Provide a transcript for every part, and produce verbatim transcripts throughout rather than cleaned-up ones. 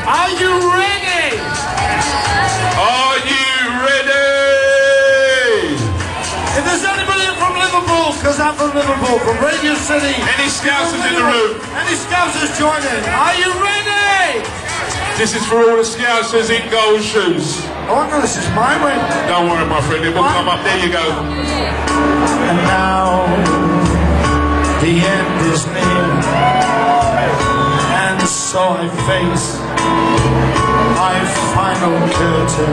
Are you ready? Are you ready? If there's anybody from Liverpool, because I'm from Liverpool, from Radio City. Any Scousers in the room? Any Scousers join in? Are you ready? This is for all the Scousers in gold shoes. Oh no, this is my way. Don't worry, my friend, it will come up. There you go. And now the end is near, and so I face my final curtain.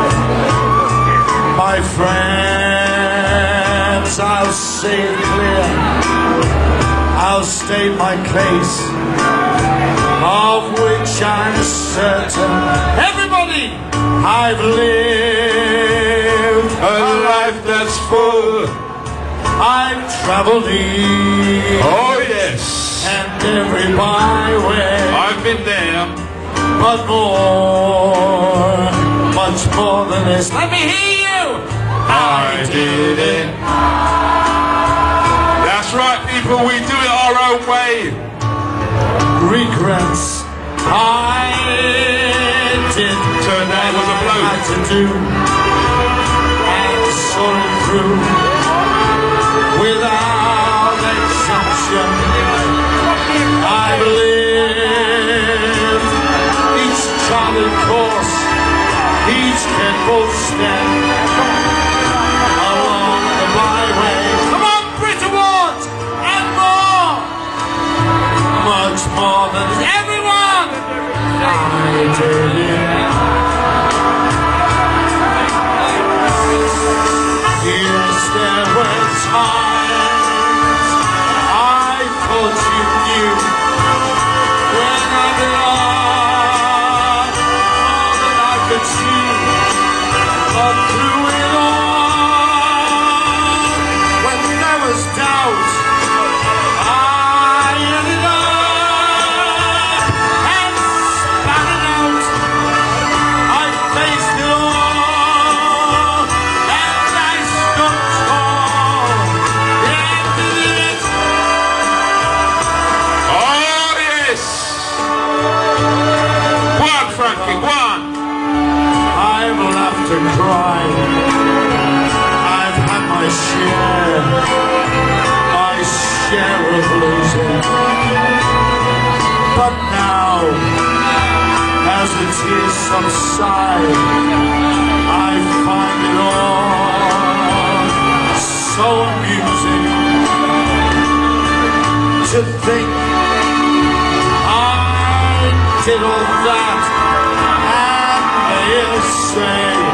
My friends, I'll say it clear, I'll state my case, of which I'm certain. Everybody, I've lived A life that's full. I've traveled east Oh yes, and every byway, I've been there. but more, much more than this. Let me hear you. I did it. That's right, people, we do it our own way. Regrets I did. Turned out it was a bloke. Had to do and saw it through without exception. I lived each charted course, each careful step along the byway. Come on, Brit Awards and more, much more than everyone. I did it. Yes, there were times I thought you knew when I'd lost all that I could see. But through it all, when there was doubt, I ended up and spat it out. I faced it all, and I stood tall. Yeah, I did it. Oh yes. Go on, Frankie, go on. I've laughed and cried. I've had my share, my share of losing. But now, as the tears subside, I find it all so amusing to think I did all that and they say